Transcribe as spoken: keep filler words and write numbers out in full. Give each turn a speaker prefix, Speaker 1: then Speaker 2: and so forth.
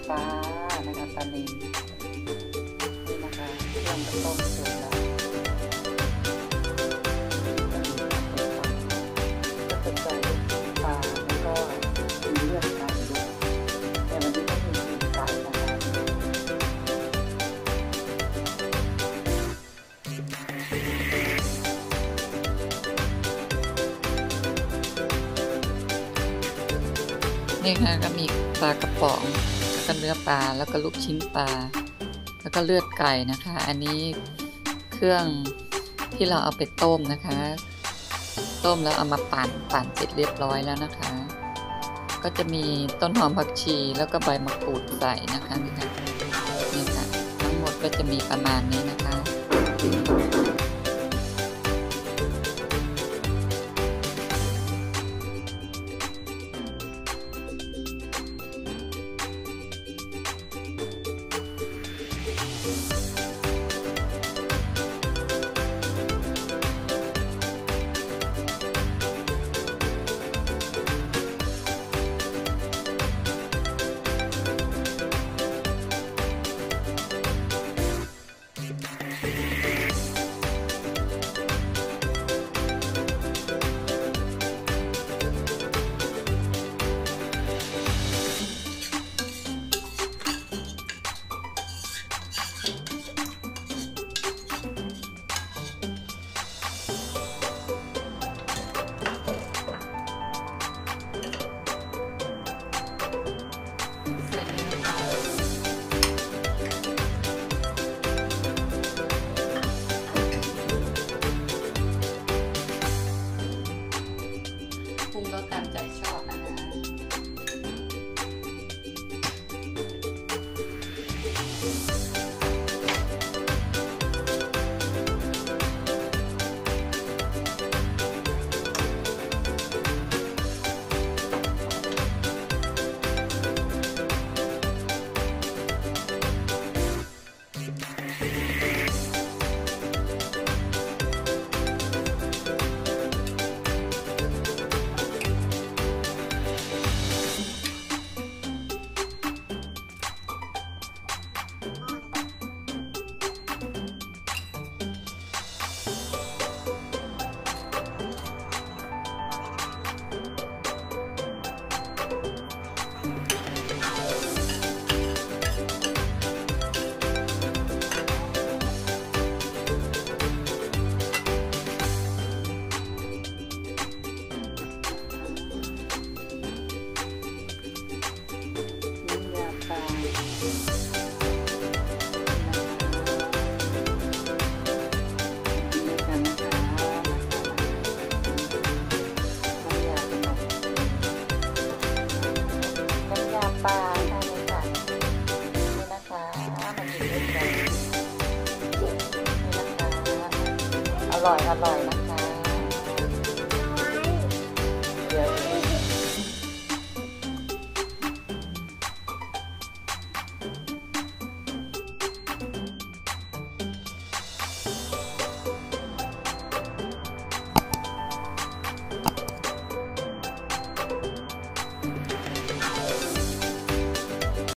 Speaker 1: ปลานะคะปลานิลนี่นะคะเครื่องก็ต้มเสร็จแล้วก็จะใส่ปลาแล้วก็มีเลือดไก่ด้วยแต่วันนี้ไม่มีกินไก่นะคะนี่ค่ะก็มีปลากระป๋องแล้วก็เนื้อปลาแล้วก็ลูกชิ้นปลาแล้วก็เลือดไก่นะคะอันนี้เครื่องที่เราเอาไปต้มนะคะต้มแล้วเอามาปั่นปั่นเสร็จเรียบร้อยแล้วนะคะก็จะมีต้นหอมผักชีแล้วก็ใบมะกรูดใส่นะคะนี่ค่ะนี่ค่ะทั้งหมดก็จะมีประมาณนี้นะคะปรุงรสตามใจชอบนะคะปลาค่ะนี่ค่ะนี่นะคะมันอยู่ด้วยกันนี่นะคะอร่อยอร่อยนะคะ